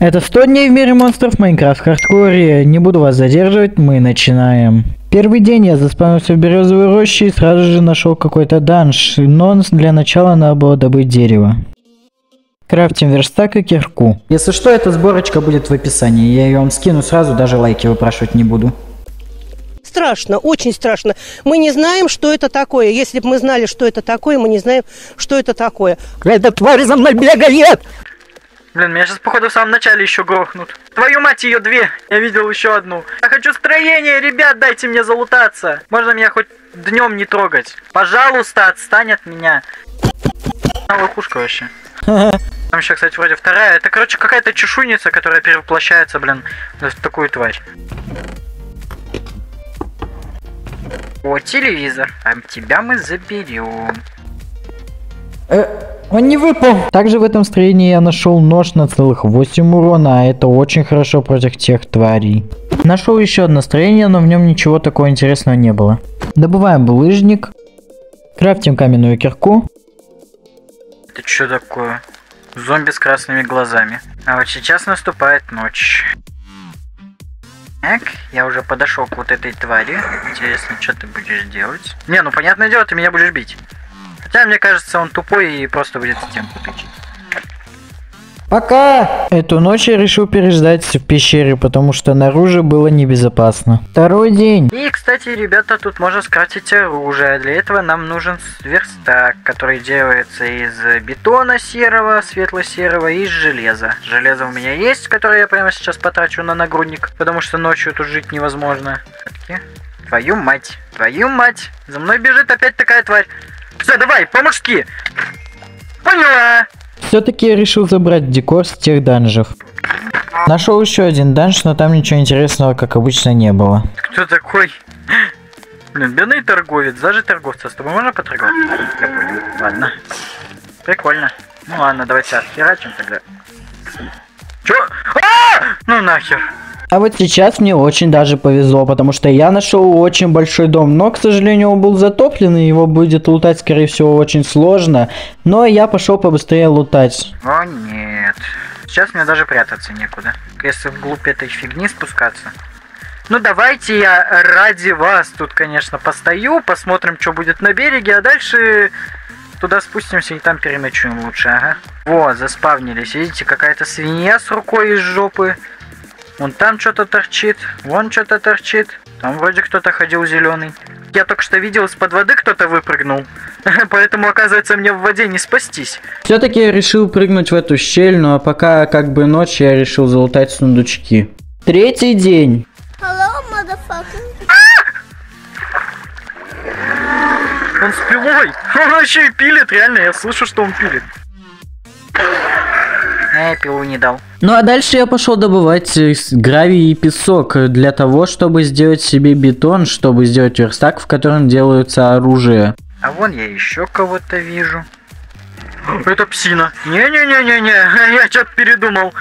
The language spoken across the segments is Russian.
Это 100 дней в мире монстров Майнкрафт хардкоре. Не буду вас задерживать, мы начинаем. Первый день я заспавнился в березовой роще и сразу же нашел какой-то данж, но для начала надо было добыть дерево. Крафтим верстак и кирку. Если что, эта сборочка будет в описании, я ее вам скину сразу, даже лайки выпрашивать не буду. Страшно, очень страшно. Мы не знаем, что это такое. Если бы мы знали, что это такое, мы не знаем, что это такое. Эта тварь за мной бегает! Блин, меня сейчас, походу, в самом начале еще грохнут. Твою мать, ее две! Я видел еще одну. Я хочу строение, ребят, дайте мне залутаться. Можно меня хоть днем не трогать. Пожалуйста, отстань от меня. Лохушка вообще. Там еще, кстати, вроде вторая. Это, короче, какая-то чешуйница, которая перевоплощается, блин, в такую тварь. О, телевизор. А тебя мы заберем. Он не выпал. Также в этом строении я нашел нож на целых 8 урона, а это очень хорошо против тех тварей. Нашел еще одно строение, но в нем ничего такого интересного не было. Добываем булыжник. Крафтим каменную кирку. Это что такое? Зомби с красными глазами. А вот сейчас наступает ночь. Так, я уже подошел к вот этой твари. Интересно, что ты будешь делать? Не, ну понятное дело, ты меня будешь бить. Хотя, мне кажется, он тупой и просто будет стенку тычить. Пока! Эту ночь я решил переждать в пещере, потому что наружу было небезопасно. Второй день. И, кстати, ребята, тут можно скрафтить оружие. Для этого нам нужен верстак, который делается из бетона серого, светло-серого и из железа. Железо у меня есть, которое я прямо сейчас потрачу на нагрудник, потому что ночью тут жить невозможно. Твою мать, за мной бежит опять такая тварь. Все, давай, по-мужски. Поняла. Все-таки я решил забрать декор с тех данжев. Нашел еще один данж, но там ничего интересного, как обычно, не было. Кто такой? Блин, бедный торговец. Даже торговца. С тобой можно поторговать? Я понял. Ладно. Прикольно. Ну ладно, давайте отхерачим тогда. Чё? Ну нахер. А вот сейчас мне очень даже повезло, потому что я нашел очень большой дом, но, к сожалению, он был затоплен, и его будет лутать, скорее всего, очень сложно. Но я пошел побыстрее лутать. О нет. Сейчас мне даже прятаться некуда. Если вглубь этой фигни спускаться. Ну давайте я ради вас тут, конечно, постою, посмотрим, что будет на береге, а дальше туда спустимся и там переночуем лучше, ага. Вот, заспавнились. Видите, какая-то свинья с рукой из жопы. Вон там что-то торчит, вон что-то торчит. Там вроде кто-то ходил зеленый. Я только что видел, из-под воды кто-то выпрыгнул. Поэтому, оказывается, мне в воде не спастись. Все-таки я решил прыгнуть в эту щель, но пока как бы ночь, я решил залутать сундучки. Третий день. Hello, motherfucker. Он с пилой. Он еще и пилит, реально, я слышу, что он пилит. Пилу не дал. Ну а дальше я пошел добывать гравий и песок для того, чтобы сделать себе бетон, чтобы сделать верстак, в котором делаются оружие. А вон я еще кого-то вижу. Это псина. Не-не-не-не-не, я что-то передумал.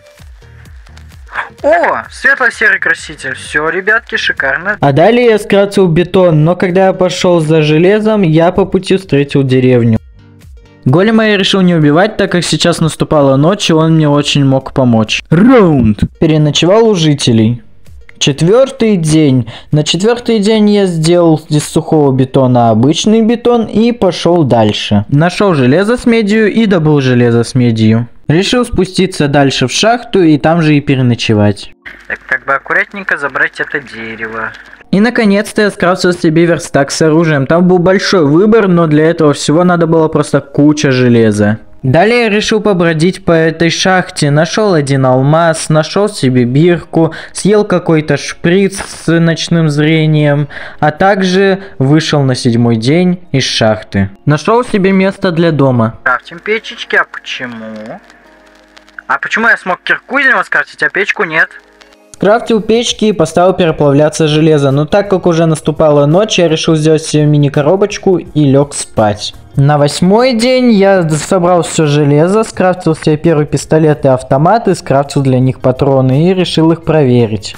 О, светло-серый краситель. Все, ребятки, шикарно. А далее я скрафтил бетон, но когда я пошел за железом, я по пути встретил деревню. Голема я решил не убивать, так как сейчас наступала ночь, и он мне очень мог помочь. Раунд! Переночевал у жителей. Четвертый день. На четвертый день я сделал из сухого бетона обычный бетон и пошел дальше. Нашел железо с медью и добыл железо с медью. Решил спуститься дальше в шахту и там же и переночевать. Так, как бы аккуратненько забрать это дерево. И наконец-то я скрафтил себе верстак с оружием. Там был большой выбор, но для этого всего надо было просто куча железа. Далее я решил побродить по этой шахте. Нашел один алмаз, нашел себе бирку, съел какой-то шприц с ночным зрением, а также вышел на 7-й день из шахты. Нашел себе место для дома. Крафтим печечки, а почему? А почему я смог кирку из него скрафтить, а печку нет? Скрафтил печки и поставил переплавляться железо, но так как уже наступала ночь, я решил сделать себе мини-коробочку и лег спать. На 8-й день я собрал все железо, скрафтил себе первый пистолет и автомат, и скрафтил для них патроны, и решил их проверить.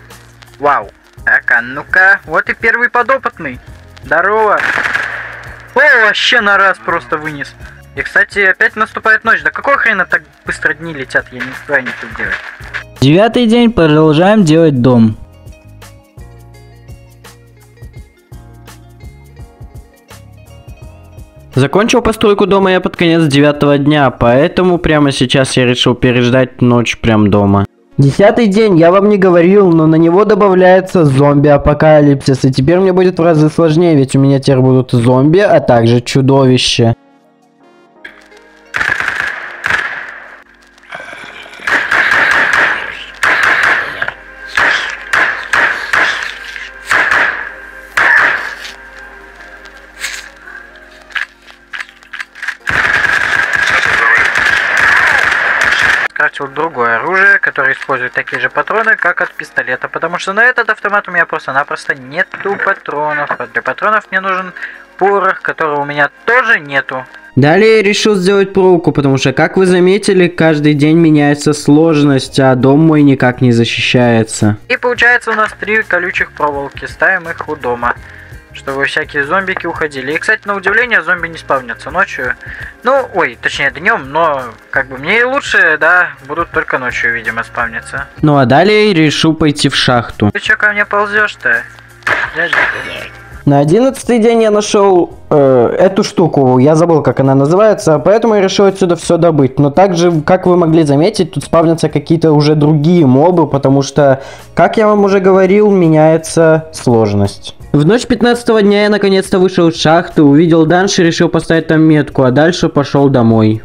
Вау. Так, а ну-ка, вот и первый подопытный. Здорово. О, вообще на раз просто вынес. И, кстати, опять наступает ночь. Да какого хрена так быстро дни летят? Я не знаю, не тут делать. 9-й день, продолжаем делать дом. Закончил постройку дома я под конец 9-го дня, поэтому прямо сейчас я решил переждать ночь прям дома. 10-й день, я вам не говорил, но на него добавляется зомби-апокалипсис, и теперь мне будет в разы сложнее, ведь у меня теперь будут зомби, а также чудовища. Скрафтил другое оружие, которое использует такие же патроны, как от пистолета, потому что на этот автомат у меня просто-напросто нету патронов, а для патронов мне нужен порох, которого у меня тоже нету. Далее я решил сделать проволоку, потому что, как вы заметили, каждый день меняется сложность, а дом мой никак не защищается. И получается у нас 3 колючих проволоки, ставим их у дома, чтобы всякие зомбики уходили. И, кстати, на удивление, зомби не спавнятся ночью. Ну, ой, точнее днем, но как бы мне и лучше, да, будут только ночью, видимо, спавниться. Ну а далее я решил пойти в шахту. Ты чё ко мне ползешь-то? На 11-й день я нашел эту штуку, я забыл, как она называется, поэтому я решил отсюда все добыть. Но также, как вы могли заметить, тут спавнятся какие-то уже другие мобы, потому что, как я вам уже говорил, меняется сложность. В ночь 15-го дня я наконец-то вышел из шахты, увидел данж и решил поставить там метку, а дальше пошел домой.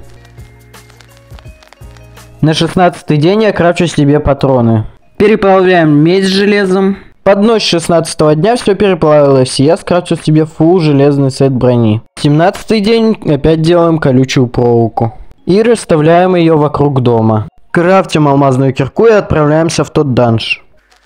На 16-й день я крафчу себе патроны. Переплавляем медь с железом. Под ночь 16-го дня все переплавилось, и я скрафчу себе фулл железный сет брони. 17-й день опять делаем колючую проволоку. И расставляем ее вокруг дома. Крафтим алмазную кирку и отправляемся в тот данж.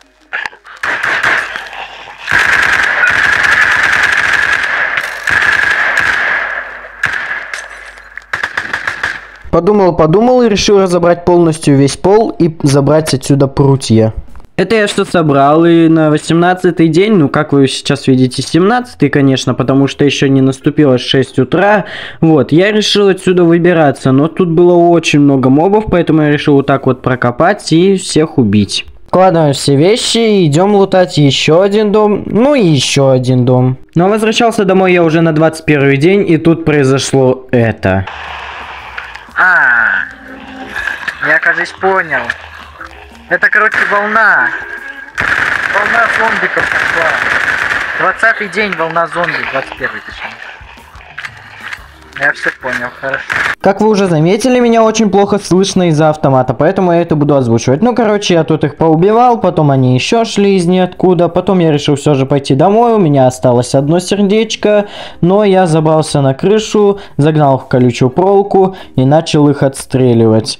Подумал и решил разобрать полностью весь пол и забрать отсюда прутья. Это я что собрал, и на 18-й день, ну как вы сейчас видите, 17-й, конечно, потому что еще не наступило 6 утра, вот, я решил отсюда выбираться, но тут было очень много мобов, поэтому я решил вот так вот прокопать и всех убить. Складываем все вещи и идем лутать еще один дом, ну и еще один дом. Но возвращался домой я уже на 21-й день, и тут произошло это. Я, кажется, понял. Это, короче, волна. Волна зомбиков пошла. 20-й день волна зомби, 21-й точнее. Я все понял, хорошо. Как вы уже заметили, меня очень плохо слышно из-за автомата, поэтому я это буду озвучивать. Ну, короче, я тут их поубивал, потом они еще шли из ниоткуда, потом я решил все же пойти домой, у меня осталось одно сердечко, но я забрался на крышу, загнал их в колючую проволоку и начал их отстреливать.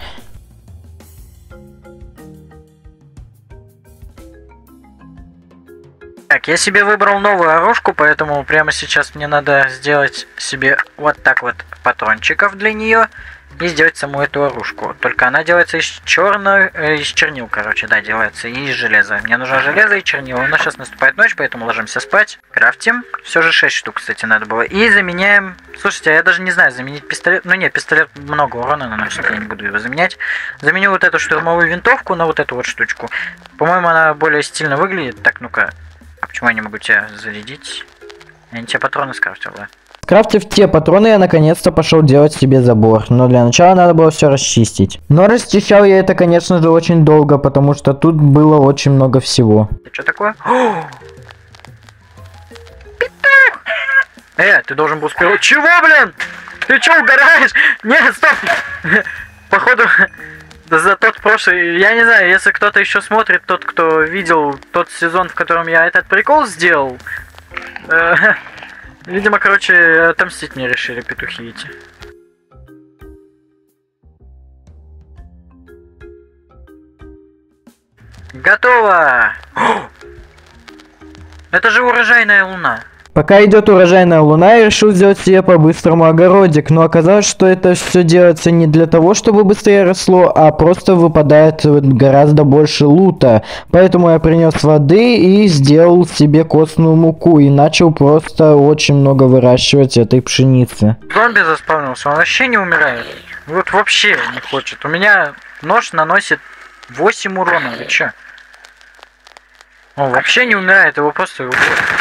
Так, я себе выбрал новую оружку, поэтому прямо сейчас мне надо сделать себе вот так вот патрончиков для нее и сделать саму эту оружку. Только она делается из чернил, короче, да, делается, и из железа. Мне нужно железо и чернила. У нас сейчас наступает ночь, поэтому ложимся спать. Крафтим. Все же 6 штук, кстати, надо было. И заменяем... Слушайте, а я даже не знаю, заменить пистолет... Ну нет, пистолет много урона наносит, я не буду его заменять. Заменю вот эту штурмовую винтовку на вот эту вот штучку. По-моему, она более стильно выглядит. Так, ну-ка. А почему я не могу тебя зарядить? Я не те патроны скрафтил, да? Скрафтив те патроны, я наконец-то пошел делать себе забор, но для начала надо было все расчистить. Но расчищал я это, конечно же, очень долго, потому что тут было очень много всего. Это что такое? Ты должен был успевать. Чего, блин? Ты что, угораешь? Нет, стоп! Походу... За тот прошлый, я не знаю, если кто-то еще смотрит, тот, кто видел тот сезон, в котором я этот прикол сделал, видимо, короче, отомстить мне решили петухи эти. Готово! Это же урожайная луна. Пока идет урожайная луна, я решил сделать себе по-быстрому огородик, но оказалось, что это все делается не для того, чтобы быстрее росло, а просто выпадает гораздо больше лута. Поэтому я принес воды и сделал себе костную муку и начал просто очень много выращивать этой пшеницы. Зомби заспавнился, он вообще не умирает. Вот вообще не хочет. У меня нож наносит 8 урона, вы чё? Он вообще не умирает, его просто...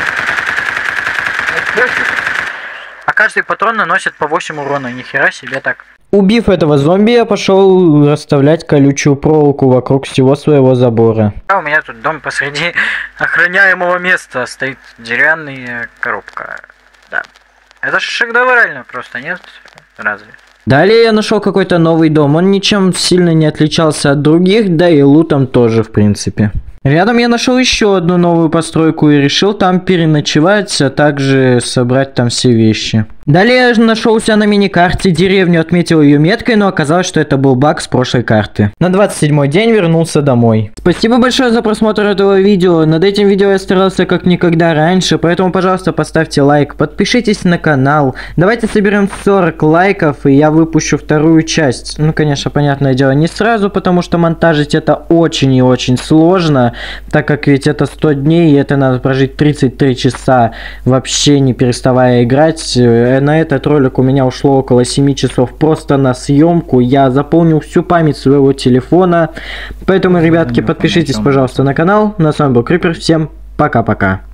А каждый патрон наносит по 8 урона, нихера себе так. Убив этого зомби, я пошел расставлять колючую проволоку вокруг всего своего забора. А у меня тут дом посреди охраняемого места стоит деревянная коробка. Да. Это ж шедеврально просто, нет? Разве? Далее я нашел какой-то новый дом, он ничем сильно не отличался от других, да и лутом тоже в принципе. Рядом я нашел еще одну новую постройку и решил там переночевать, а также собрать там все вещи. Далее я нашел у себя на миникарте деревню, отметил ее меткой, но оказалось, что это был баг с прошлой карты. На 27-й день вернулся домой. Спасибо большое за просмотр этого видео. Над этим видео я старался как никогда раньше, поэтому, пожалуйста, поставьте лайк, подпишитесь на канал. Давайте соберем 40 лайков, и я выпущу вторую часть. Ну, конечно, понятное дело, не сразу, потому что монтажить это очень и очень сложно, так как ведь это 100 дней, и это надо прожить 33 часа, вообще не переставая играть. На этот ролик у меня ушло около 7 часов просто на съемку. Я заполнил всю память своего телефона. Поэтому, ребятки, подпишитесь, пожалуйста, на канал. На с вами был Крипер. Всем пока-пока.